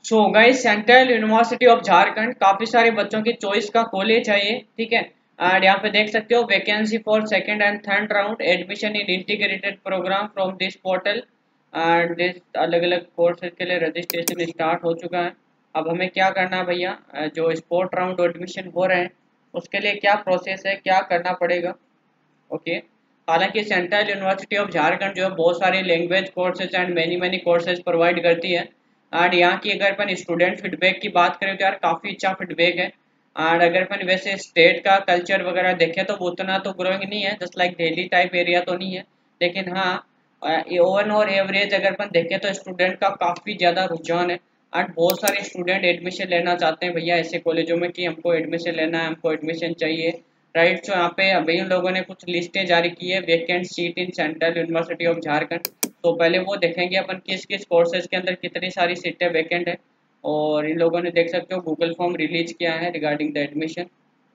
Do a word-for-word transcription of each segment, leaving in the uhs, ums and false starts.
So guys, central university of Jharkhand काफी सारे बच्चों की चॉइस का कॉलेज है ये, ठीक है। एंड यहाँ पे देख सकते हो vacancy for second and third round admission in integrated programme from this portal. And this अलग अलग कोर्सेज के लिए रजिस्ट्रेशन स्टार्ट हो चुका है। अब हमें क्या करना है भैया, अ, जो स्पोर्ट राउंड एडमिशन हो रहे हैं उसके लिए क्या प्रोसेस है, क्या करना पड़ेगा। ओके। हालांकि सेंट्रल यूनिवर्सिटी ऑफ झारखंड जो है बहुत सारे language courses and many many courses provide करती है। एंड यहाँ की अगर अपन स्टूडेंट फीडबैक की बात करें तो यार काफ़ी अच्छा फीडबैक है। एंड अगर अपन वैसे स्टेट का कल्चर वगैरह देखें तो वो उतना तो ग्रोइंग नहीं है, just like Delhi type area तो नहीं है। लेकिन हाँ, ओवन और एवरेज अगर अपन देखें तो स्टूडेंट का काफ़ी ज़्यादा रुझान है। एंड बहुत सारे स्टूडेंट एडमिशन लेना चाहते हैं भैया ऐसे कॉलेजों में कि हमको एडमिशन लेना है, हमको एडमिशन चाहिए। राइट। सो यहाँ पे अभी उन लोगों ने कुछ लिस्टें जारी की है vacant seat in central university of Jharkhand. तो पहले वो देखेंगे अपन किस किस कोर्सेज के अंदर कितनी सारी सीटें वैकेंट है। और इन लोगों ने देख सकते हो गूगल फॉर्म रिलीज किया है रिगार्डिंग द एडमिशन।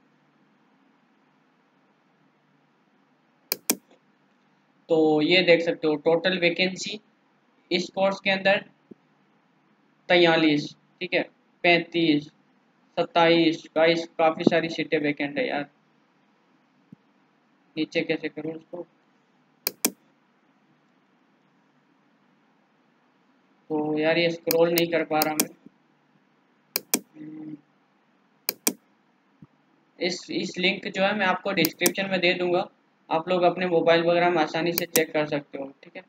तो ये देख सकते हो टोटल वैकेंसी इस कोर्स के अंदर तैयलीस, ठीक है, पैंतीस, सत्ताईस, बाईस, काफ़ी सारी सीटें वैकेंट है यार। नीचे कैसे करूँ उसको। तो यार ये स्क्रॉल नहीं कर पा रहा मैं। हम्म, इस इस लिंक जो है मैं आपको डिस्क्रिप्शन में दे दूंगा। आप लोग अपने मोबाइल वगैरह में आसानी से चेक कर सकते हो, ठीक है।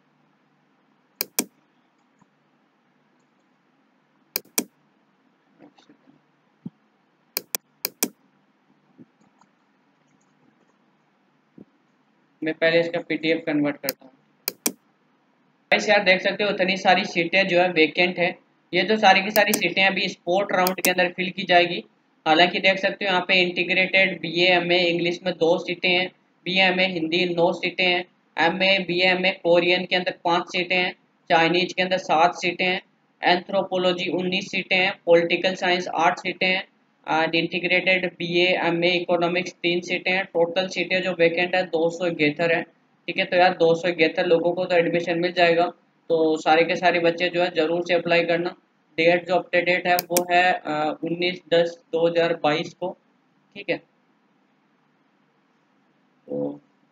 मैं पहले इसका पीडीएफ कन्वर्ट करता हूँ। गाइस यार देख सकते हो इतनी सारी सीटें जो है वेकेंट है। ये तो सारी की सारी सीटें अभी स्पोर्ट राउंड के अंदर फिल की जाएगी। हालांकि देख सकते हो यहाँ पे integrated B M A English में दो सीटें हैं, बी एम ए हिंदी नौ सीटें हैं, M A B M A Korean के अंदर पाँच सीटें हैं, चाइनीज के अंदर सात सीटें हैं, एंथ्रोपोलॉजी उन्नीस सीटें हैं, पॉलिटिकल साइंस आठ सीटें हैं, and integrated B A M A economics तीन सीटें हैं। टोटल सीटें जो वैकेंट है दो सौ इकहत्तर है, ठीक है। तो यार दो सौ इकहत्तर लोगों को तो एडमिशन मिल जाएगा। तो सारे के सारे बच्चे जो है ज़रूर से अप्लाई करना। डेट जो अप टू डेट है वो है उन्नीस दस दो हज़ार बाईस को, ठीक है। तो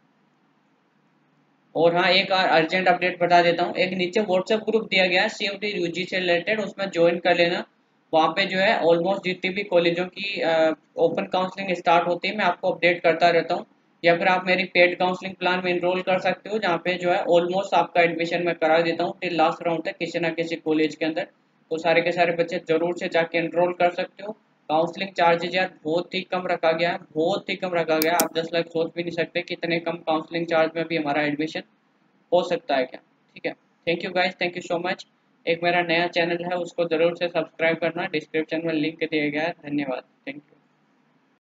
और हाँ, एक अर्जेंट अपडेट बता देता हूँ। एक नीचे व्हाट्सएप ग्रुप दिया गया है सी डी यूजी से रिलेटेड, उसमें ज्वाइन कर लेना। वहाँ पे जो है ऑलमोस्ट जितनी भी कॉलेजों की ओपन काउंसलिंग स्टार्ट होती है मैं आपको अपडेट करता रहता हूँ। या फिर आप मेरी पेड काउंसलिंग प्लान में इनरोल कर सकते हो, जहाँ पे जो है ऑलमोस्ट आपका एडमिशन मैं करा देता हूँ टिल लास्ट राउंड तक किसी ना किसी कॉलेज के अंदर। तो सारे के सारे बच्चे जरूर से जाके इनरोल कर सकते हो। काउंसलिंग चार्जेज यार बहुत ही कम रखा गया है, बहुत ही कम रखा गया है। आप दस लाख सोच भी नहीं सकते कितने कम काउंसलिंग चार्ज में भी हमारा एडमिशन हो सकता है क्या, ठीक है। Thank you guys, thank you so much. एक मेरा नया चैनल है उसको ज़रूर से सब्सक्राइब करना, डिस्क्रिप्शन में लिंक दिया गया है। धन्यवाद, थैंक यू।